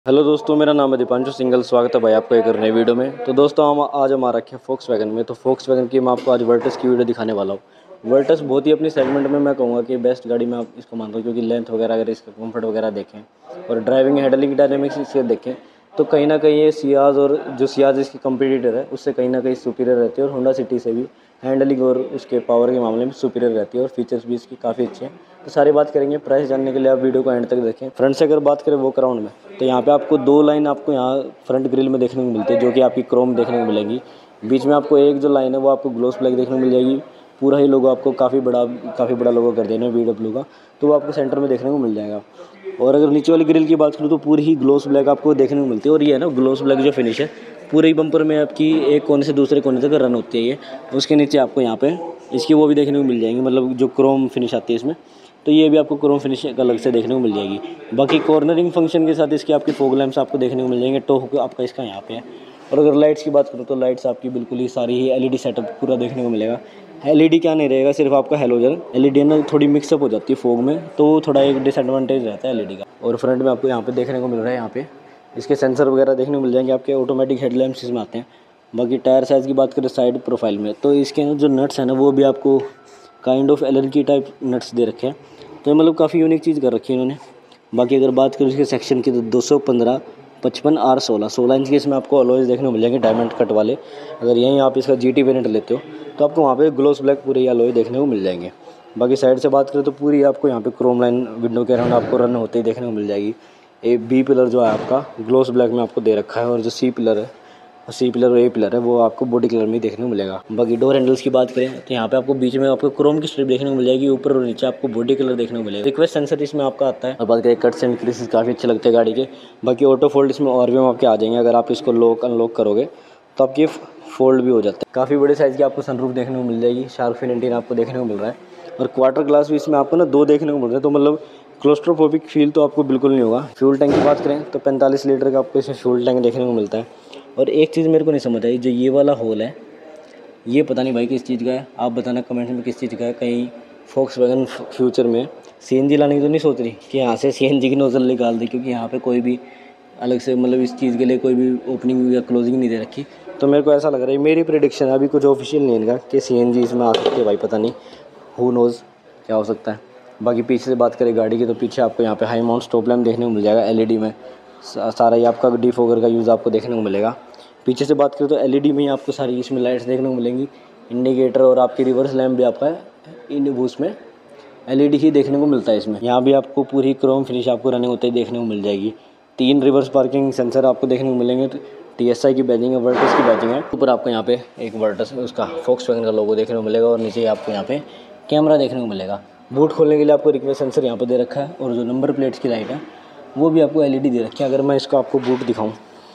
Hello दोस्तों, मेरा नाम है दीपांशु सिंगल। स्वागत है भाई आपका एक नई वीडियो में। तो दोस्तों आज हम आ रखे हैं फोक्सवैगन में। तो फोक्सवैगन की मैं आपको आज वर्टस की वीडियो दिखाने वाला हूँ। वर्टस बहुत ही अपनी सेगमेंट में मैं कहूँगा कि बेस्ट गाड़ी में आप इसको मानता हूँ, क्योंकि लेंथ वगैरह अगर इसका कंफर्ट वगैरह देखें और ड्राइविंग हैंडलिंग डायनेमिक्स इसके देखें तो कहीं ना कहीं ये सियाज और जो सियाज इसकी कंपटीटर है उससे कहीं ना कहीं सुपीरियर रहती है, और होंडा सिटी से भी हैंडलिंग और उसके पावर के मामले में सुपीरियर रहती है, और फीचर्स भी इसकी काफ़ी अच्छे हैं। तो सारी बात करेंगे। प्राइस जानने के लिए आप वीडियो को एंड तक देखें। फ्रंट से अगर बात करें वो क्राउन में, तो यहाँ पे आपको दो लाइन आपको यहाँ फ्रंट ग्रिल में देखने को मिलती है, जो कि आपकी क्रोम देखने को मिलेगी। बीच में आपको एक जो लाइन है वो आपको ग्लोस ब्लैक देखने को मिल जाएगी। पूरा ही लोगो आपको काफ़ी बड़ा लोगो कर देना है VW का, तो वो आपको सेंटर में देखने को मिल जाएगा। और अगर नीचे वाली ग्रिल की बात करूँ तो पूरी ही ग्लोस ब्लैक आपको देखने को मिलती है। और ये है ना ग्लोस ब्लैक जो फिनिश है पूरे ही बम्पर में आपकी एक कोने से दूसरे कोने तक रन होती है ये। उसके नीचे आपको यहाँ पे इसकी वो भी देखने को मिल जाएंगी, मतलब जो क्रोम फिनिश आती है इसमें, तो ये भी आपको क्रोम फिनिश अलग से देखने को मिल जाएगी। बाकी कॉर्नरिंग फंक्शन के साथ इसकी आपकी फॉग लैंप्स आपको देखने को मिल जाएंगे। टॉप आपका इसका यहाँ पे है। और अगर लाइट्स की बात करूँ तो लाइट्स आपकी बिल्कुल ही सारी ही LED सेटअप पूरा देखने को मिलेगा। LED क्या नहीं रहेगा, सिर्फ आपका हेलोजन LED ना थोड़ी मिक्सअप हो जाती है फॉग में, तो थोड़ा एक डिसएडवांटेज रहता है LED का। और फ्रंट में आपको यहाँ पे देखने को मिल रहा है, यहाँ पे इसके सेंसर वगैरह देखने को मिल जाएंगे। आपके ऑटोमेटिक हेडलैम्प्स इसमें आते हैं। बाकी टायर साइज़ की बात करें साइड प्रोफाइल में, तो इसके जो नट्स हैं ना वो भी आपको kind of Allen key type nuts दे रखे हैं, तो मतलब काफ़ी यूनिक चीज़ कर रखी है इन्होंने। बाकी अगर बात करें इसके सेक्शन की तो 215 55 R16 16 इंच के इसमें आपको अलॉयज देखने को मिल जाएंगे डायमंड कट वाले। अगर यहीं आप इसका GT वेरिएंट लेते हो तो आपको वहाँ पे ग्लोस ब्लैक पूरे अलॉय देखने को मिल जाएंगे। बाकी साइड से बात करें तो पूरी आपको यहाँ पे क्रोम लाइन विंडो के अराउंड आपको रन होते ही देखने को मिल जाएगी। B पिलर जो है आपका ग्लोस ब्लैक में आपको दे रखा है, और जो C पिलर और A पिलर है वो आपको बॉडी कलर में देखने को मिलेगा। बाकी डोर हैंडल्स की बात करें तो यहाँ पे आपको बीच में आपको क्रोम की स्ट्रिप देखने को मिल जाएगी, ऊपर और नीचे आपको बॉडी कलर देखने को मिलेगा। रिक्वेस्ट सेंसर इसमें आपका आता है। और बात करें कट्स एंड क्रीसेस काफ़ी अच्छे लगते हैं गाड़ी के। बाकी ऑटो फोल्ड इसमें और भी आपके आ जाएंगे। अगर आप इसको लॉक अनलॉक करोगे तो आपकी फोल्ड भी हो जाता है। काफ़ी बड़े साइज़ की आपको सनरूफ देखने को मिल जाएगी। शार्क फिन एंटीना आपको देखने को मिल रहा है, और क्वार्टर ग्लास भी इसमें आपको ना दो देखने को मिल रहे हैं, तो मतलब क्लोस्ट्रोफोबिक फील तो आपको बिल्कुल नहीं होगा। फ्यूल टैंक की बात करें तो 45 लीटर का आपको इसमें फ्यूल टैंक देखने को मिलता है। और एक चीज़ मेरे को नहीं समझ आई, जो ये वाला होल है ये पता नहीं भाई किस चीज़ का है। आप बताना कमेंट में किस चीज़ का है। कहीं फोक्सवैगन फ्यूचर में CNG लाने की तो नहीं सोच रही कि यहाँ से CNG की नोजल निकाल दी, क्योंकि यहाँ पे कोई भी अलग से मतलब इस चीज़ के लिए कोई भी ओपनिंग या क्लोजिंग नहीं दे रखी। तो मेरे को ऐसा लग रहा है, मेरी प्रेडिक्शन है, अभी कुछ ऑफिशियल नहीं है इनका कि CNG इसमें आ सकती है। भाई पता नहीं, हु नोज़ क्या हो सकता है। बाकी पीछे से बात करें गाड़ी की तो पीछे आपको यहाँ पे हाई माउंट स्टॉप लैम्प देखने को मिल जाएगा LED में। सारा ही आपका डिफोगर का यूज़ आपको देखने को मिलेगा। पीछे से बात करें तो LED में ही आपको सारी इसमें लाइट्स देखने को मिलेंगी। इंडिकेटर और आपकी रिवर्स लैम्प भी आपका उसमें LED ही देखने को मिलता है इसमें। यहाँ भी आपको पूरी क्रोम फिनिश आपको रनिंग होते ही देखने को मिल जाएगी। 3 रिवर्स पार्किंग सेंसर आपको देखने को मिलेंगे। TSI की बैजिंग है, वर्टस की बैजिंग है। ऊपर आपको यहाँ पे एक वर्टस उसका फोक्सवैगन का लोगो देखने को मिलेगा, और नीचे आपको यहाँ पे कैमरा देखने को मिलेगा। बूट खोलने के लिए आपको रिक्वेस्ट सेंसर यहाँ पे दे रखा है, और जो नंबर प्लेट्स की लाइट है वो भी आपको LED दे रखी है। अगर मैं इसको आपको बूट दिखाऊँ,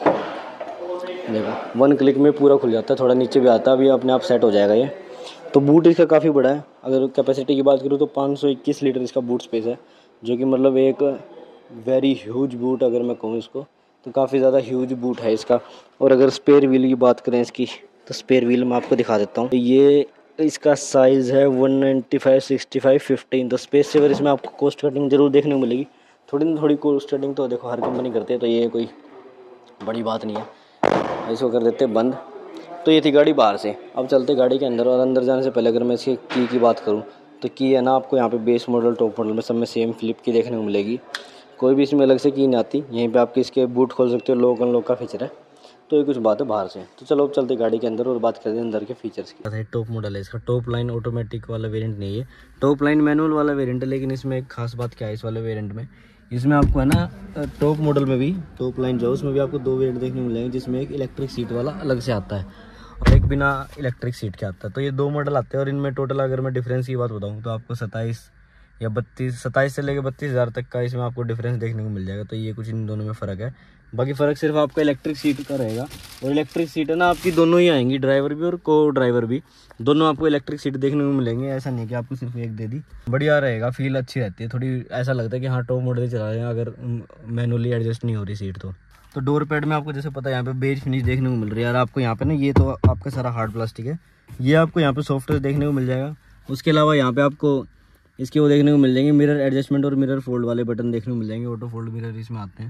देखो 1 क्लिक में पूरा खुल जाता है, थोड़ा नीचे भी आता है, अभी अपने आप सेट हो जाएगा ये। तो बूट इसका काफ़ी बड़ा है। अगर कैपेसिटी की बात करूँ तो 521 लीटर इसका बूट स्पेस है, जो कि मतलब एक वेरी ह्यूज बूट अगर मैं कहूँ इसको, तो काफ़ी ज़्यादा ह्यूज बूट है इसका। और अगर स्पेयर व्हील की बात करें इसकी, तो स्पेयर व्हील मैं आपको दिखा देता हूँ। ये इसका साइज़ है 195 65 15। तो स्पेस सेवर इसमें आपको कॉस्ट कटिंग जरूर देखने को मिलेगी। थोड़ी कॉस्ट कटिंग तो देखो हर कंपनी करती है, तो ये कोई बड़ी बात नहीं है। इसको कर देते बंद। तो ये थी गाड़ी बाहर से। अब चलते गाड़ी के अंदर, और अंदर जाने से पहले अगर मैं इसकी की बात करूँ तो की है ना आपको यहाँ पे बेस मॉडल टॉप मॉडल में सब में सेम फ्लिप की देखने को मिलेगी। कोई भी इसमें अलग से की नहीं आती। यहीं पे आपके इसके बूट खोल सकते हो, लॉक अनलॉक का फीचर है। तो ये कुछ बात है बाहर से। तो चलो अब चलते गाड़ी के अंदर और बात करते हैं अंदर के फीचर्स की। टॉप मॉडल है इसका, टॉप लाइन ऑटोमेटिक वाला वेरिएंट नहीं है, टॉप लाइन मैनुअल वाला वेरिएंट है। लेकिन इसमें एक खास बात क्या है इस वाले वेरिएंट में, इसमें आपको है ना टॉप मॉडल में भी टॉप लाइन जो उसमें भी आपको 2 वेरिएंट देखने को मिलेंगे, जिसमें एक इलेक्ट्रिक सीट वाला अलग से आता है और एक बिना इलेक्ट्रिक सीट के आता है। तो ये 2 मॉडल आते हैं, और इनमें टोटल अगर मैं डिफरेंस की बात बताऊँ तो आपको 27 से लेकर 32,000 तक का इसमें आपको डिफरेंस देखने को मिल जाएगा। तो ये कुछ इन दोनों में फ़र्क है। बाकी फ़र्क सिर्फ आपका इलेक्ट्रिक सीट का रहेगा, और इलेक्ट्रिक सीट है ना आपकी दोनों ही आएंगी, ड्राइवर भी और को ड्राइवर भी, दोनों आपको इलेक्ट्रिक सीट देखने को मिलेंगे। ऐसा नहीं कि आपको सिर्फ एक दे दी। बढ़िया रहेगा, फील अच्छी रहती है थोड़ी। ऐसा लगता है कि हाँ टॉप मॉडल चला रहे हैं अगर मैनुअली एडजस्ट नहीं हो रही सीट तो डोर पैड में आपको जैसे पता है यहाँ पे बेज फिनिश देखने को मिल रही है। और आपको यहाँ पे ना ये तो आपका सारा हार्ड प्लास्टिक है, ये आपको यहाँ पे सॉफ्टवेयर देखने को मिल जाएगा। उसके अलावा यहाँ पे आपको इसके वो देखने को मिल जाएंगे मिरर एडजस्टमेंट और मिरर फोल्ड वाले बटन देखने को मिल जाएंगे। ऑटो फोल्ड मिरर इसमें आते हैं।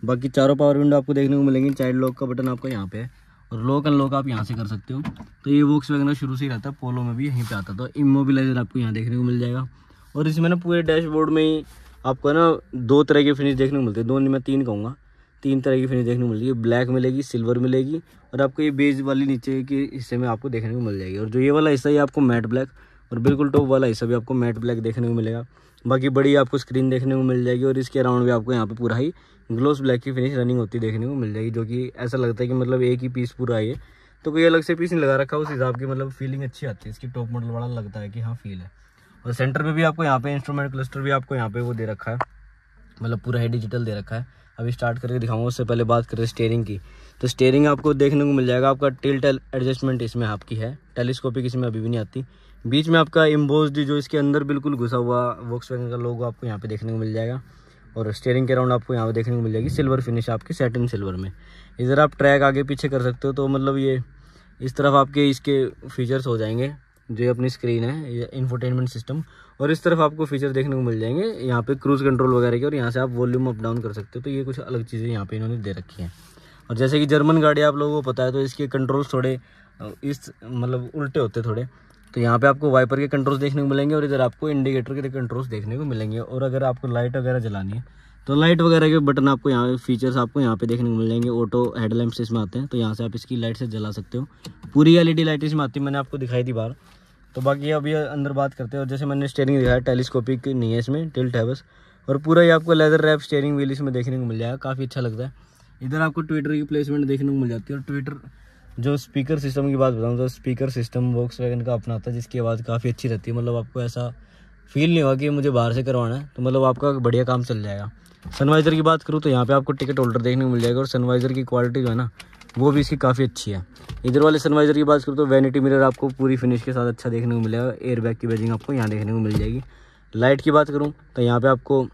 बाकी चारों पावर विंडो आपको देखने को मिलेंगी। चाइल्ड लॉक का बटन आपका यहाँ पे है और लॉक अनलॉक आप यहाँ से कर सकते हो। तो ये वॉक्सवैगन शुरू से ही रहता है, पोलो में भी यहीं पे आता। तो इमोबिलाइजर आपको यहाँ देखने को मिल जाएगा। और इसमें ना पूरे डैशबोर्ड में ही आपको ना 2 तरह की फिनिश देखने को मिलती है, 2 नहीं मैं 3 कहूँगा, 3 तरह की फिनिश देखने को मिलेगी। ब्लैक मिलेगी, सिल्वर मिलेगी और आपको ये बेज वाली नीचे के हिस्से में आपको देखने को मिल जाएगी। और जो ये वाला हिस्सा है आपको मैट ब्लैक और बिल्कुल टॉप वाला हिस्सा भी आपको मैट ब्लैक देखने को मिलेगा। बाकी बड़ी आपको स्क्रीन देखने को मिल जाएगी और इसके अराउंड भी आपको यहाँ पे पूरा ही ग्लोस ब्लैक की फिनिश रनिंग होती देखने को मिल जाएगी, जो कि ऐसा लगता है कि मतलब एक ही पीस पूरा है। तो कोई अलग से पीस नहीं लगा रखा, उस हिसाब की मतलब फीलिंग अच्छी आती है इसकी। टॉप मॉडल वाला लगता है कि हाँ फील है। और सेंटर में भी आपको यहाँ पे इंस्ट्रूमेंट क्लस्टर भी आपको यहाँ पे वो दे रखा है, मतलब पूरा ही डिजिटल दे रखा है। अभी स्टार्ट करके दिखाऊंगा, उससे पहले बात करें स्टीयरिंग की। तो स्टीयरिंग आपको देखने को मिल जाएगा। आपका टिल्ट एडजस्टमेंट इसमें आपकी है, टेलीस्कोपिक इसमें अभी भी नहीं आती। बीच में आपका एम्बोस्ड जो इसके अंदर बिल्कुल घुसा हुआ वॉक्सवैगन का लोगो आपको यहाँ पे देखने को मिल जाएगा। और स्टीयरिंग के अराउंड आपको यहाँ पे देखने को मिल जाएगी सिल्वर फिनिश आपकी, सैटिन सिल्वर में। इधर आप ट्रैक आगे पीछे कर सकते हो। तो मतलब ये इस तरफ आपके इसके फीचर्स हो जाएंगे, जो अपनी स्क्रीन है, ये इंफोटेनमेंट सिस्टम। और इस तरफ आपको फीचर देखने को मिल जाएंगे यहाँ पे क्रूज कंट्रोल वगैरह के, और यहाँ से आप वॉल्यूम अप डाउन कर सकते हो। तो ये कुछ अलग चीज़ें यहाँ पे इन्होंने दे रखी हैं। और जैसे कि जर्मन गाड़ी आप लोगों को पता है, तो इसके कंट्रोल्स थोड़े इस मतलब उल्टे होते थोड़े। तो यहाँ पे आपको वाइपर के कंट्रोल्स देखने को मिलेंगे और इधर आपको इंडिकेटर के कंट्रोल्स देखने को मिलेंगे। और अगर आपको लाइट वगैरह जलानी है तो लाइट वगैरह के बटन आपको यहाँ फीचर्स आपको यहाँ पे देखने को मिल जाएंगे। ऑटो हेडलैम्प्स इसमें आते हैं, तो यहाँ से आप इसकी लाइट से जला सकते हो। पूरी LED लाइट इसमें आती है, मैंने आपको दिखाई थी बाहर। तो बाकी अभी अंदर बात करते हैं। और जैसे मैंने स्टीयरिंग दिखाया, टेलीस्कोपिक नहीं है इसमें, टिल्ट है बस। और पूरा ही आपको लेदर रैप स्टीयरिंग व्हील इसमें देखने को मिल जाएगा, काफ़ी अच्छा लगता है। इधर आपको ट्विटर की प्लेसमेंट देखने को मिल जाती है। और ट्विटर जो स्पीकर सिस्टम की बात बताऊँ तो स्पीकर सिस्टम वॉक्सवैगन का अपना आता है, जिसकी आवाज़ काफ़ी अच्छी रहती है। मतलब आपको ऐसा फील नहीं होगा कि मुझे बाहर से करवाना है, तो मतलब आपका बढ़िया काम चल जाएगा। सनवाइजर की बात करूँ तो यहाँ पे आपको टिकट होल्डर देखने को मिल जाएगा। और सनवाइजर की क्वालिटी जो है ना, वो भी इसकी काफ़ी अच्छी है। इधर वाले सनवाइजर की बात करूँ तो वैनिटी मिरर आपको पूरी फिनिश के साथ अच्छा देखने को मिलेगा। एयरबैग की बैजिंग आपको यहाँ देखने को मिल जाएगी। लाइट की बात करूँ तो यहाँ पे आपको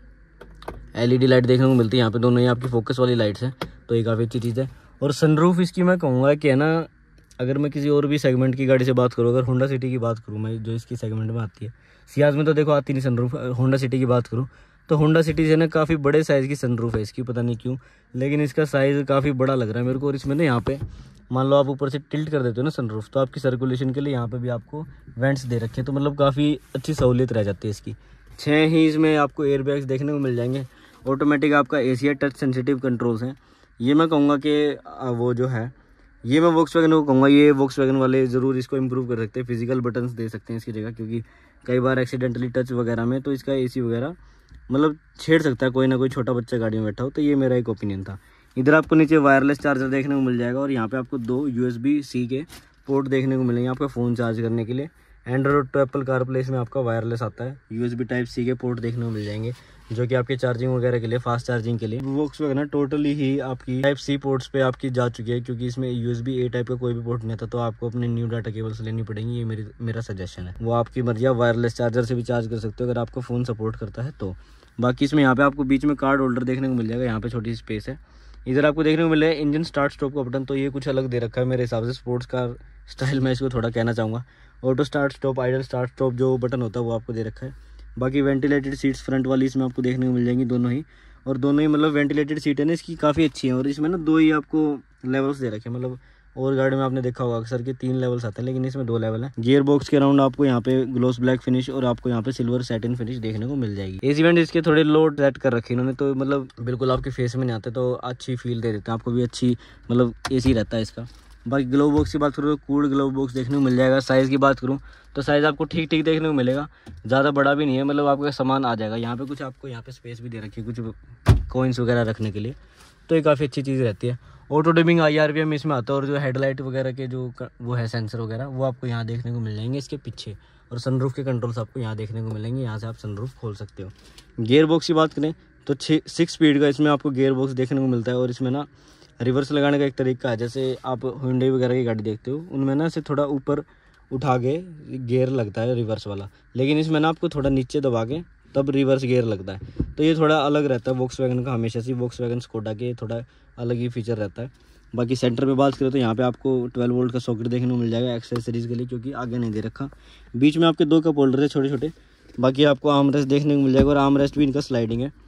LED लाइट देखने को मिलती है। यहाँ पे दोनों ही आपकी फोकस वाली लाइट्स हैं, तो ये काफ़ी अच्छी चीज़ है। और सनरूफ इसकी मैं कहूँगा कि है ना, अगर मैं किसी और भी सेगमेंट की गाड़ी से बात करूँ, अगर होंडा सिटी की बात करूँ मैं, जो इसकी सेगमेंट में आती है, सियाज में तो देखो आती नहीं सनरूफ। होंडा सिटी की बात करूँ तो होंडा सिटी से ना काफ़ी बड़े साइज़ की सनरूफ है इसकी, पता नहीं क्यों, लेकिन इसका साइज़ काफ़ी बड़ा लग रहा है मेरे को। और इसमें ना यहाँ पे मान लो आप ऊपर से टिल्ट कर देते हो ना सनरूफ, तो आपकी सर्कुलेशन के लिए यहाँ पे भी आपको वेंट्स दे रखे हैं। तो मतलब काफ़ी अच्छी सहूलियत रह जाती है इसकी। 6 ही इसमें आपको एयरबैग्स देखने को मिल जाएंगे। ऑटोमेटिक आपका AC है, टच सेंसिटिव कंट्रोल्स हैं। ये मैं कहूँगा कि वो जो है, ये मैं वॉक्सवैगन को कहूँगा, ये वॉक्सवैगन वाले ज़रूर इसको इम्प्रूव कर सकते हैं। फिजिकल बटन्स दे सकते हैं इसकी जगह, क्योंकि कई बार एक्सीडेंटली टच वगैरह में तो इसका AC वगैरह मतलब छेड़ सकता है कोई ना कोई छोटा बच्चा गाड़ी में बैठा हो। तो ये मेरा एक ओपिनियन था। इधर आपको नीचे वायरलेस चार्जर देखने को मिल जाएगा। और यहाँ पे आपको 2 USB-C के पोर्ट देखने को मिलेंगे आपका फ़ोन चार्ज करने के लिए। एंड्रॉइड टू एप्पल कारप्ले में आपका वायरलेस आता है। USB Type-C के पोर्ट देखने को मिल जाएंगे, जो कि आपके चार्जिंग वगैरह के लिए, फास्ट चार्जिंग के लिए। वॉक्सवैगन टोटली ही आपकी Type-C पोर्ट्स पे आपकी जा चुकी है, क्योंकि इसमें USB-A टाइप का कोई भी पोर्ट नहीं था। तो आपको अपने न्यू डाटा केबल्स लेनी पड़ेंगी, ये मेरा सजेशन है। वो आपकी मर्जी, आप वायरलेस चार्जर से भी चार्ज कर सकते हो अगर आपका फ़ोन सपोर्ट करता है तो। बाकी इसमें यहाँ पे आपको बीच में कार्ड होल्डर देखने को मिल जाएगा, यहाँ पे छोटी सी स्पेस है। इधर आपको देखने को मिल रहा है इंजन स्टार्ट स्टॉप का बटन, तो ये कुछ अलग दे रखा है मेरे हिसाब से, स्पोर्ट्स कार स्टाइल में इसको थोड़ा कहना चाहूँगा। Auto start stop, idle start stop जो बटन होता है वो आपको दे रखा है। बाकी वेंटिलेटेड सीट्स फ्रंट वाली इसमें आपको देखने को मिल जाएंगी दोनों ही। और दोनों ही मतलब वेंटिलेटेड सीट है ना इसकी, काफ़ी अच्छी है। और इसमें ना 2 ही आपको लेवल्स दे रखे हैं, मतलब और गाड़ी में आपने देखा होगा अक्सर के 3 लेवल्स आते हैं, लेकिन इसमें 2 लेवल है। गियर बॉक्स के अराउंड आपको यहाँ पे ग्लोस ब्लैक फिनिश और आपको यहाँ पे सिल्वर सैटिन फिनिश देखने को मिल जाएगी। एसी वेंट इसके थोड़े लो सेट कर रखे इन्होंने, तो मतलब बिल्कुल आपके फेस में नहीं आते, तो अच्छी फील दे देते हैं आपको भी, अच्छी मतलब AC रहता है इसका। बाकी ग्लोव बॉक्स की बात करूँ तो कूल्ड ग्लोव बॉक्स देखने को मिल जाएगा। साइज़ की बात करूँ तो साइज़ आपको ठीक ठीक देखने को मिलेगा, ज़्यादा बड़ा भी नहीं है, मतलब आपका सामान आ जाएगा। यहाँ पे कुछ आपको यहाँ पे स्पेस भी दे रखी है कुछ कॉइन्स वगैरह रखने के लिए, तो ये काफ़ी अच्छी चीज़ रहती है। ऑटो डिमिंग IRPM इसमें आता है। और जो हेडलाइट वगैरह के जो वो है सेंसर वगैरह, वो आपको यहाँ देखने को मिल जाएंगे इसके पीछे। और सनरूफ के कंट्रोल्स आपको यहाँ देखने को मिलेंगे, यहाँ से आप सनरूफ खोल सकते हो। गियर बॉक्स की बात करें तो 6 स्पीड का इसमें आपको गियर बॉक्स देखने को मिलता है। और इसमें ना रिवर्स लगाने का एक तरीका है, जैसे आप हुंडई वगैरह की गाड़ी देखते हो उनमें ना से थोड़ा ऊपर उठा के गियर लगता है रिवर्स वाला, लेकिन इसमें ना आपको थोड़ा नीचे दबा के तब रिवर्स गियर लगता है। तो ये थोड़ा अलग रहता है वॉक्सवैगन का, हमेशा से वॉक्सवैगन स्कोडा के थोड़ा अलग ही फीचर रहता है। बाकी सेंटर पे बात करें तो यहाँ पे आपको 12 वोल्ट का सॉकेट देखने को मिल जाएगा एक्सेसरीज़ के लिए, क्योंकि आगे नहीं दे रखा। बीच में आपके 2 कप होल्डर है छोटे छोटे। बाकी आपको आर्म रेस्ट देखने को मिल जाएगा, और आर्म रेस्ट भी इनका स्लाइडिंग है।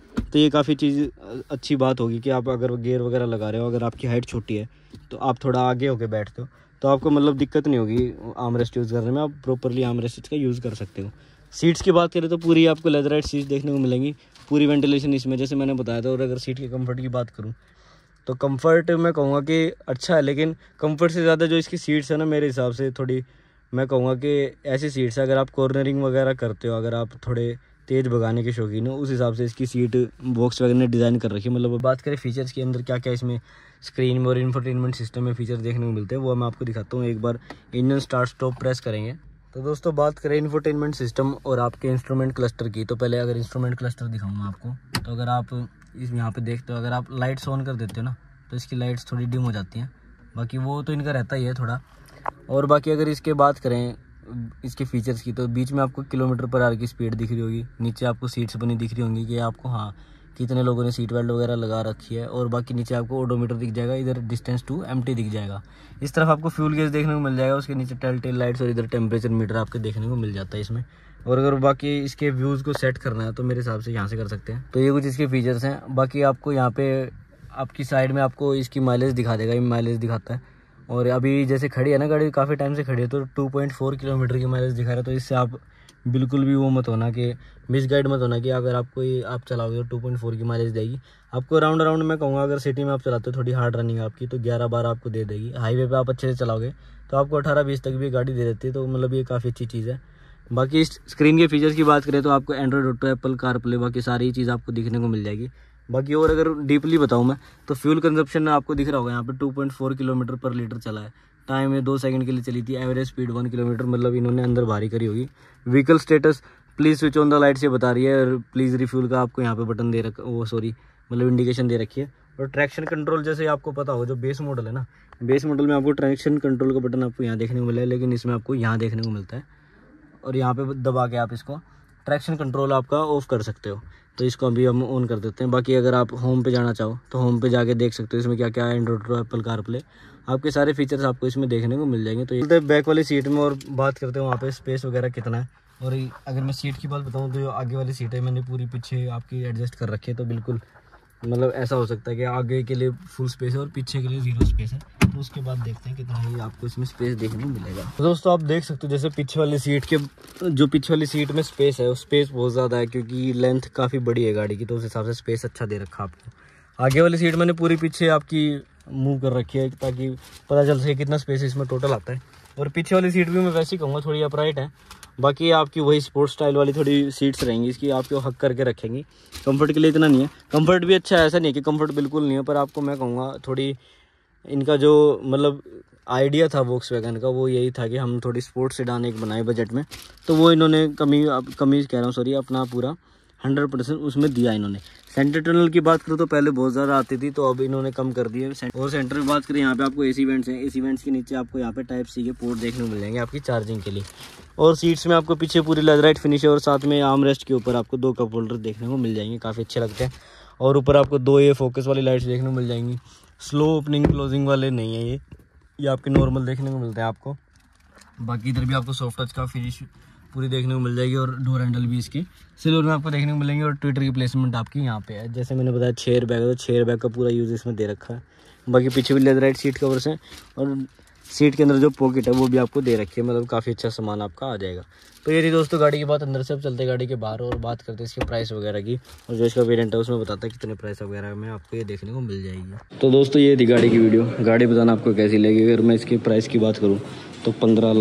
तो ये काफ़ी चीज़ अच्छी बात होगी कि आप अगर गियर वगैरह लगा रहे हो, अगर आपकी हाइट छोटी है तो आप थोड़ा आगे होके बैठते हो तो आपको मतलब दिक्कत नहीं होगी आर्मरेस्ट यूज़ करने में, आप प्रॉपरली आर्मरेस्ट का यूज़ कर सकते हो। सीट्स की बात करें तो पूरी आपको लेदराइट सीट्स देखने को मिलेंगी, पूरी वेंटिलेशन इसमें जैसे मैंने बताया था। और अगर सीट के कंफर्ट की बात करूँ तो कंफर्ट मैं कहूँगा कि अच्छा है, लेकिन कंफर्ट से ज़्यादा जो इसकी सीट्स है ना, मेरे हिसाब से थोड़ी मैं कहूँगा कि ऐसी सीट्स है, अगर आप कॉर्नरिंग वगैरह करते हो, अगर आप थोड़े तेज़ भगाने के शौकीन हो, उस हिसाब से इसकी सीट वॉक्सवैगन ने डिज़ाइन कर रखी है। मतलब बात करें फीचर्स के अंदर क्या क्या इसमें स्क्रीन में और इंफोटेनमेंट सिस्टम में फीचर देखने को मिलते हैं, वो मैं आपको दिखाता हूँ। एक बार इंजन स्टार्ट स्टॉप प्रेस करेंगे तो दोस्तों बात करें इंफोटेनमेंट सिस्टम और आपके इंस्ट्रूमेंट क्लस्टर की, तो पहले अगर इंस्ट्रूमेंट क्लस्टर दिखाऊंगा आपको, तो अगर आप इस यहाँ पे देखते हो, अगर आप लाइट्स ऑन कर देते हो ना तो इसकी लाइट्स थोड़ी डिम हो जाती हैं, बाकी वो तो इनका रहता ही है थोड़ा। और बाकी अगर इसके बात करें इसके फीचर्स की, तो बीच में आपको किलोमीटर पर आवर की स्पीड दिख रही होगी, नीचे आपको सीट्स बनी दिख रही होंगी कि आपको हाँ कितने लोगों ने सीट बेल्ट वगैरह लगा रखी है। और बाकी नीचे आपको ओडोमीटर दिख जाएगा, इधर डिस्टेंस टू एम्प्टी दिख जाएगा। इस तरफ आपको फ्यूल गेज देखने को मिल जाएगा, उसके नीचे टेल लाइट्स और इधर टेम्परेचर मीटर आपके देखने को मिल जाता है इसमें। और अगर बाकी इसके व्यूज़ को सेट करना है तो मेरे हिसाब से यहाँ से कर सकते हैं। तो ये कुछ इसके फीचर्स हैं। बाकी आपको यहाँ पे आपकी साइड में आपको इसकी माइलेज दिखा देगा, ये माइलेज दिखाता है। और अभी जैसे खड़ी है ना गाड़ी, काफ़ी टाइम से खड़ी है, तो 2.4 किलोमीटर की माइलेज दिखा रहा है। तो इससे आप बिल्कुल भी वो मत होना कि मिसगाइड मत होना कि अगर आपको ये आप चलाओगे तो 2.4 की माइलेज देगी आपको। राउंड मैं कहूँगा अगर सिटी में आप चलाते हो थोड़ी हार्ड रनिंग आपकी तो 11-12 आपको दे देगी। हाईवे पे आप अच्छे से चलाओगे तो आपको 18-20 तक भी गाड़ी दे देती है, तो मतलब ये काफ़ी अच्छी चीज़ है। बाकी इस स्क्रीन के फीचर्स की बात करें तो आपको एंड्रॉइड ऑटो, एप्पल कारप्ले, बाकी सारी चीज़ आपको दिखने को मिल जाएगी। बाकी और अगर डीपली बताऊँ मैं तो फ्यूल कंजप्शन आपको दिख रहा होगा यहाँ पे 2.4 किलोमीटर पर लीटर चला है। टाइम में 2 सेकंड के लिए चली थी। एवरेज स्पीड 1 किलोमीटर, मतलब इन्होंने अंदर भारी करी होगी। Vehicle status please switch on the lights ये बता रही है, और प्लीज़ रिफ्यूल का आपको यहाँ पे बटन दे रखा, वो सॉरी मतलब इंडिकेशन दे रखी है। और ट्रैक्शन कंट्रोल जैसे आपको पता होगा जो बेस मॉडल है ना, बेस मॉडल में आपको ट्रैक्शन कंट्रोल का बटन आपको यहाँ देखने को मिला है, लेकिन इसमें आपको यहाँ देखने को मिलता है। और यहाँ पे दबा के आप इसको ट्रैक्शन कंट्रोल आपका ऑफ कर सकते हो, तो इसको अभी हम ऑन कर देते हैं। बाकी अगर आप होम पे जाना चाहो तो होम पे जाके देख सकते हो इसमें क्या क्या है, एंड्रॉइड ऑटो, एप्पल कारप्ले, आपके सारे फीचर्स आपको इसमें देखने को मिल जाएंगे। तो ये बैक वाली सीट में और बात करते हैं वहाँ पे स्पेस वगैरह कितना है। और अगर मैं सीट की बात बताऊँ तो जो आगे वाली सीट है मैंने पूरी पीछे आपकी एडजस्ट कर रखी है, तो बिल्कुल मतलब ऐसा हो सकता है कि आगे के लिए फुल स्पेस है और पीछे के लिए 0 स्पेस है। तो उसके बाद देखते हैं कितना ही आपको इसमें स्पेस देखने को मिलेगा। तो दोस्तों आप देख सकते हो जैसे पीछे वाली सीट के जो पीछे वाली सीट में स्पेस है, वो स्पेस बहुत ज़्यादा है क्योंकि लेंथ काफ़ी बड़ी है गाड़ी की, तो उस हिसाब से स्पेस अच्छा दे रखा आपको। आगे वाली सीट मैंने पूरी पीछे आपकी मूव कर रखी है ताकि पता चल सके कितना स्पेस इसमें टोटल आता है। और पीछे वाली सीट भी मैं वैसे ही कहूँगा थोड़ी अपराइट है, बाकी आपकी वही स्पोर्ट्स स्टाइल वाली थोड़ी सीट्स रहेंगी इसकी, आपको हक करके रखेंगी। कंफर्ट के लिए इतना नहीं है, कंफर्ट भी अच्छा है, ऐसा नहीं है कि कंफर्ट बिल्कुल नहीं है, पर आपको मैं कहूँगा थोड़ी इनका जो मतलब आइडिया था वॉक्सवैगन का वो यही था कि हम थोड़ी स्पोर्ट्स सेडान एक बनाए बजट में, तो वो इन्होंने कमी कह रहा हूँ सॉरी, अपना पूरा 100% उसमें दिया इन्होंने। सेंटर टनल की बात करूँ तो पहले बहुत ज़्यादा आती थी, तो अब इन्होंने कम कर दी है। और सेंटर में बात करें यहाँ पे आपको एसी वेंट्स हैं, एसी वेंट्स के नीचे आपको यहाँ पे टाइप सी के पोर्ट देखने को मिल जाएंगे आपकी चार्जिंग के लिए। और सीट्स में आपको पीछे पूरी लेदराइट फिनिश है, और साथ में आर्म रेस्ट के ऊपर आपको 2 कप होल्डर देखने को मिल जाएंगे, काफ़ी अच्छे लगते हैं। और ऊपर आपको 2 ये फोकस वाली लाइट्स देखने को मिल जाएंगी, स्लो ओपनिंग क्लोजिंग वाले नहीं है ये आपके नॉर्मल देखने को मिलते हैं आपको। बाकी इधर भी आपको सॉफ्ट टच का फिनिश पूरी देखने को मिल जाएगी, और डोर हैंडल भी इसकी सिल्वर में आपको देखने को मिलेंगे। और ट्विटर की प्लेसमेंट आपकी यहाँ पे है, जैसे मैंने बताया 6 एयरबैग है, तो 6 एयरबैग का पूरा यूज़ इसमें दे रखा है। बाकी पीछे भी लेदराइट सीट कवर्स हैं, और सीट के अंदर जो पॉकेट है वो भी आपको दे रखी है, मतलब काफ़ी अच्छा सामान आपका आ जाएगा। तो ये थी दोस्तों गाड़ी की बात। अंदर से अब चलते गाड़ी के बाहर और बात करते हैं इसके प्राइस वगैरह की, और जो इसका वेरिएंट है उसमें बताता है कितने प्राइस वगैरह में आपको ये देखने को मिल जाएगी। तो दोस्तों ये थी गाड़ी की वीडियो, गाड़ी बताना आपको कैसी लगी। अगर मैं इसके प्राइस की बात करूँ तो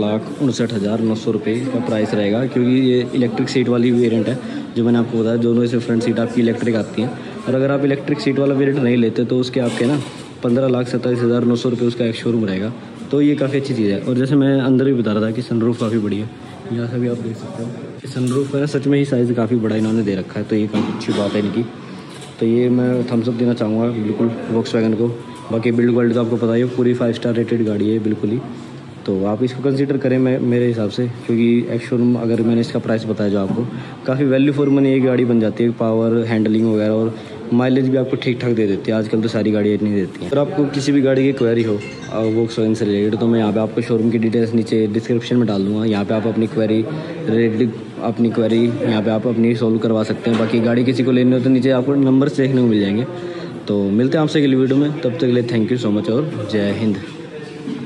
15,59,900 रुपये इसका प्राइस रहेगा, क्योंकि ये इलेक्ट्रिक सीट वाली वेरिएंट है जो मैंने आपको बताया। दोनों से फ्रंट सीट आपकी इलेक्ट्रिक आती हैं, और अगर आप इलेक्ट्रिक सीट वाला वेरिएंट नहीं लेते तो उसके आपके ना 15,27,900 रुपये उसका एक शोरूम रहेगा। तो ये काफ़ी अच्छी चीज़ है। और जैसे मैं अंदर भी बता रहा था कि सनरूफ काफ़ी बड़ी है, यहाँ से भी आप देख सकते हो सनरूफ का सच में ही साइज़ काफ़ी बड़ा इन्होंने दे रखा है, तो ये काफ़ी अच्छी बात है इनकी। तो ये मैं थम्स अप देना चाहूँगा बिल्कुल वॉक्सवैगन को। बाकी बिल्ड क्वालिटी तो आपको पता ही है, पूरी 5 स्टार रेटेड गाड़ी है बिल्कुल ही, तो आप इसको कंसीडर करें मेरे हिसाब से, क्योंकि एक शोरूम अगर मैंने इसका प्राइस बताया जो आपको, काफ़ी वैल्यू फॉर मनी ये गाड़ी बन जाती है। पावर, हैंडलिंग वगैरह और माइलेज भी आपको ठीक ठाक दे देती है। आजकल तो सारी गाड़ियाँ इतनी देती हैं। अगर आपको किसी भी गाड़ी की क्वेरी हो वॉक्सवैगन से रिलेटेड, तो मैं यहाँ पे आपको शोरूम की डिटेल्स नीचे डिस्क्रिप्शन में डाल दूँगा, यहाँ पे आप अपनी क्वेरी रिलेटेड अपनी क्वेरी यहाँ पे आप अपनी सॉल्व करवा सकते हैं। बाकी गाड़ी किसी को लेनी हो तो नीचे आपको नंबर्स देखने को मिल जाएंगे। तो मिलते हैं आपसे अगली वीडियो में, तब तक के लिए थैंक यू सो मच और जय हिंद।